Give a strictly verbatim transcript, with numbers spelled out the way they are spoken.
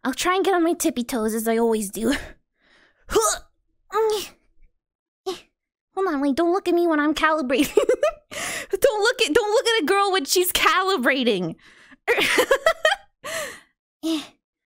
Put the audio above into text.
I'll try and get on my tippy toes as I always do. Hold on, wait, don't look at me when I'm calibrating. Don't look at don't look at a girl when she's calibrating.